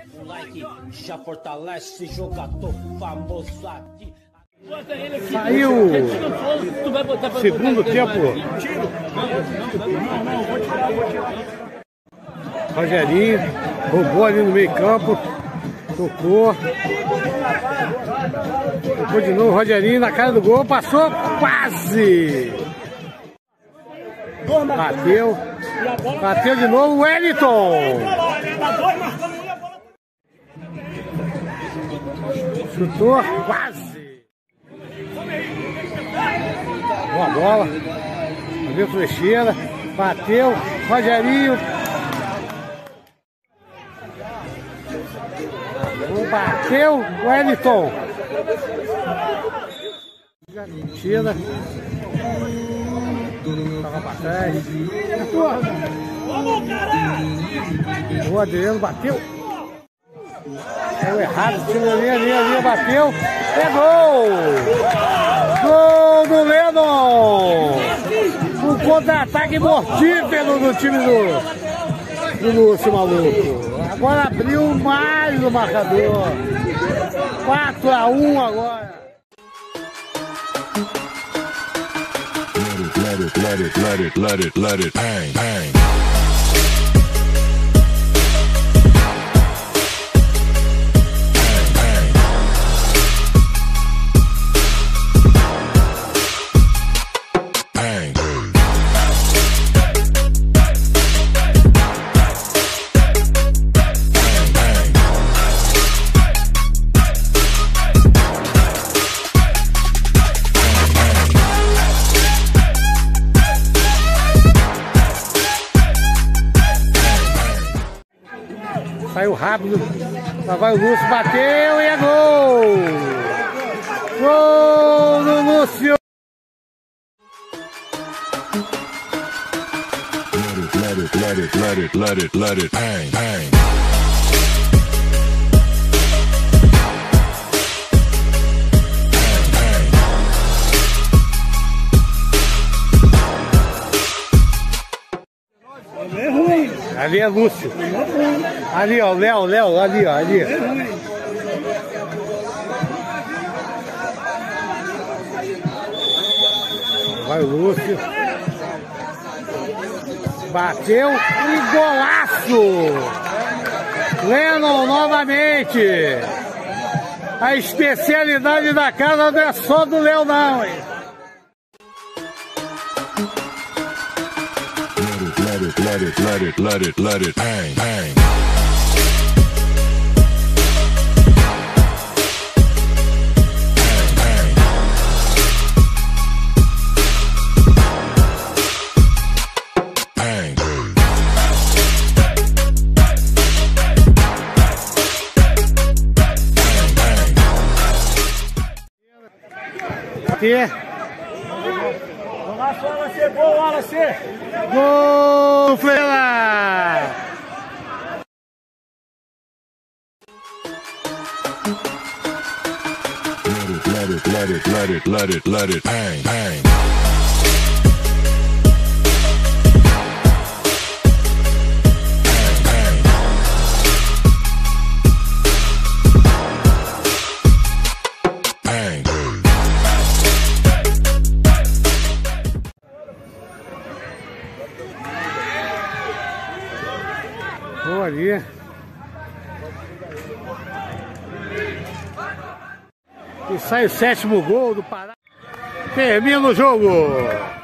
O like já fortalece jogador famoso aqui. Saiu segundo tempo. Rogerinho roubou ali no meio campo. Tocou de novo, Rogerinho na cara do gol, passou quase. Bateu de novo, Wellington. Chutou quase. Boa bola. Abriu Flecheira, bateu, Rogerinho. Bateu, Wellington. Tira. Tava pra trás. O Adriano bateu. Saiu errado, tira ali, bateu. É gol! Gol do Lennon! Um contra-ataque mortífero do time do Lúcio Maluco. Agora abriu mais o marcador. 4-1 agora. Let it, bang, bang. Saiu rápido, lá vai o Lúcio, bateu e é gol! Gol do Lúcio! Let it, bang, bang. Ali é Lúcio. Ali, ó, Léo, ali, ó, ali. Vai o Lúcio. Bateu e golaço! Lennon novamente. A especialidade da casa não é só do Léo, não, hein? Let it, bang, bang. Bang, bang. Aqui. Wallace! Gol, Fleira! Let it, bang, bang. Ali. E sai o 7º gol do Pará. Termina o jogo.